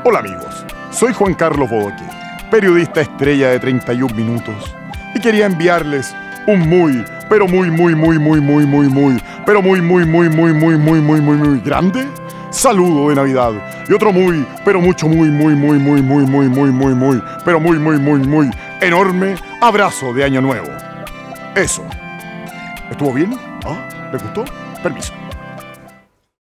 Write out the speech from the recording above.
Hola amigos, soy Juan Carlos Bodoque, periodista estrella de 31 minutos, y quería enviarles un muy grande saludo de Navidad y otro muy enorme abrazo de Año Nuevo. Eso. ¿Estuvo bien? ¿Ah? ¿Les gustó? Permiso.